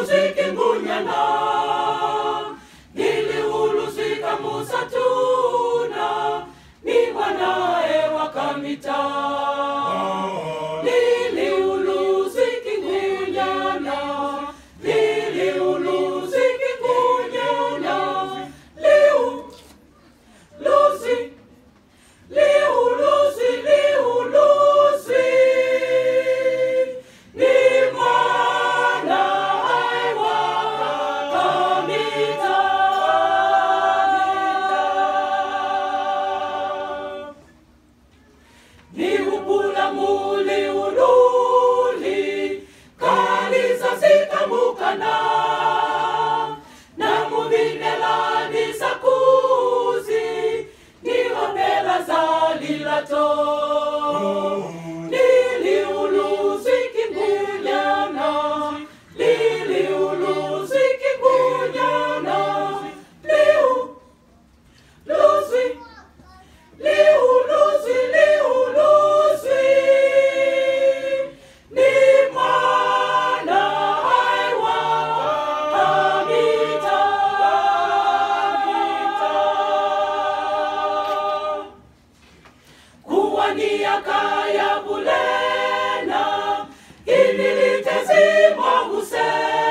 uluziki ngunyana, nili uluzika musatuna, ni mwanae wakamita. Nili uluziki ngunyana, nili uluziki ngunyana, liu, luzi, liu, luzi, liu, luzi, ni mwanae wakamita. Ni upula muli ululi, kalisa sikamukana, na mubinela nisakuzi, ni wapela zalilato. Lili uluziki ngunyana, lili uluziki ngunyana, liu, luzi, liu, luzi, liu, luzi, ni mwanae wakamita. Kuwania kaya bulena, inilitezimwa Hussein.